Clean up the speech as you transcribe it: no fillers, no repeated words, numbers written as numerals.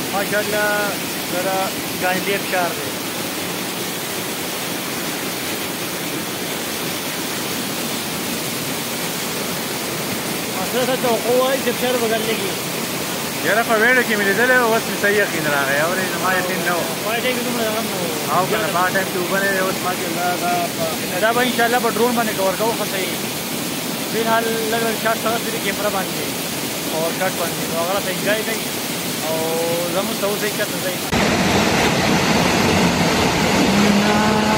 ماشاءالله دا گانجلې ښار دی. څه توقع وایي چې فشار به ګرځېږي؟ یاره په ویډیو کې مې لیدلی و، اوس مې صحیح یقین راغی. اورې زما یقین نه و. ما ټایم کې دومره هغه نه و. او که نه ما ټایم کې اوبه نه دی. اوس ما چې دا به انشاءالله په ډرون باندې کور کوو. ښه صحیح فلحال لږ لږ شاټ سره دي کیمره باندې او شاټ باندې نو هغه راته انجوای کوي او زموږ ته اوسئ چېرته ځئ.